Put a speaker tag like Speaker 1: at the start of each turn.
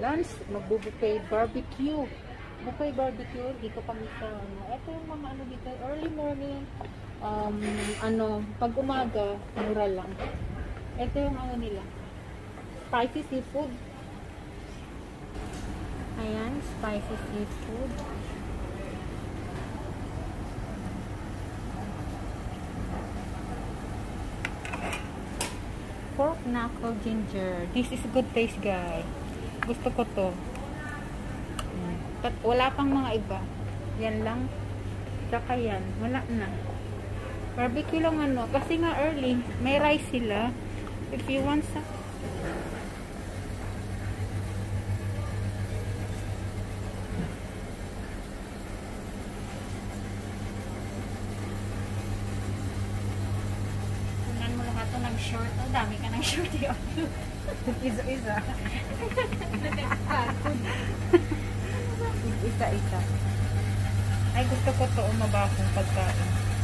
Speaker 1: lunch, magbubuffet barbecue. Buffet barbecue, dito kami sa, ito yung mga ano dito, early morning, pag umaga, mura lang. Ito yung ano nila, spicy seafood. Ayan, spicy seafood. Pork knuckle ginger. This is good taste, guys. Gusto ko to. Wala pang mga iba. Yan lang. Tsaka yan. Wala na. Barbecue lang ano. Kasi nga early. May rice sila. If you want some. Tunan mo lahat to ng short. Oh, dami ka ng short yun. Isa-isa. Isa-isa. Ay, gusto ko to mabakong pagkain.